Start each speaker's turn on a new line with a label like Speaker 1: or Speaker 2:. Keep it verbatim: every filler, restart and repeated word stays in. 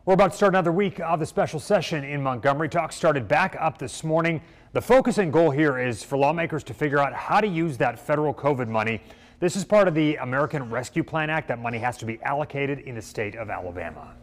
Speaker 1: We're about to start another week of the special session in Montgomery. Talk started back up this morning. The focus and goal here is for lawmakers to figure out how to use that federal COVID money. This is part of the American Rescue Plan Act. That money has to be allocated in the state of Alabama.